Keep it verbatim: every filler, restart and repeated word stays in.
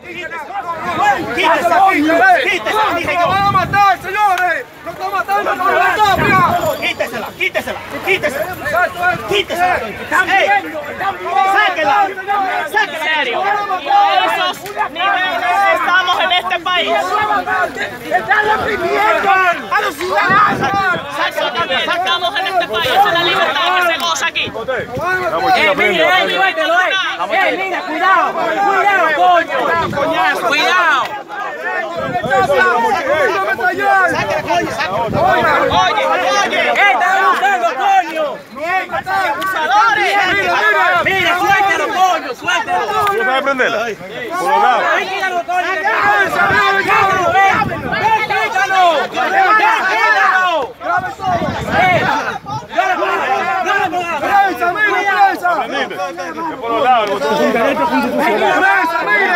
¡Quítesela! ¡Quítesela! ¡Dije yo! ¡Lo van a matar, señores! ¡Lo están matando con la tapia! ¡Quítesela! ¡Quítesela! ¡Quítesela! ¡Quítesela! ¡Están viendo! ¡Sáquela! ¡Sáquela! serio. Y a esos niveles estamos en este país. ¡Están reprimiendo a los ciudadanos! Estamos en este país. Esa es la libertad que se goza aquí. Eh, mira, eh, llévatelo, eh. Eh, mira, cuidado, cuidado, coño. Cuidado. Oye, oye. Eh, están buscando, coño. ¡Abusadores! Mira, suéltalo, coño, suéltalo. ¿Tú sabes prenderla? Por los lados. Ahí, quítalo, coño. Quítalo, eh. Quítalo. Quítalo. Por los lados.